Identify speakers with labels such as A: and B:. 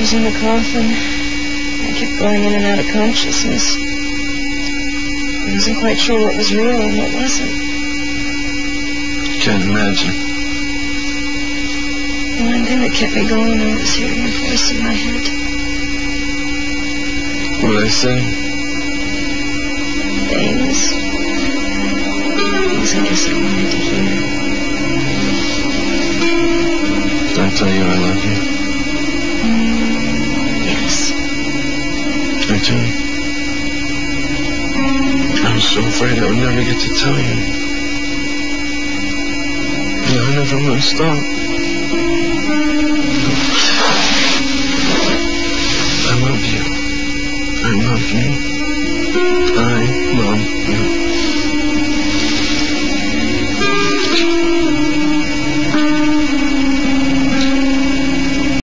A: was in the coffin, I kept going in and out of consciousness. I wasn't quite sure what was real and what wasn't.
B: Can't imagine.
A: The one thing that kept me going was hearing your voice in my head.
B: What did I say?
A: Things I guess I wanted to hear.
B: Did I tell you I love you?
A: Yes.
B: I do. I was so afraid I would never get to tell you. Yeah, I never want to stop.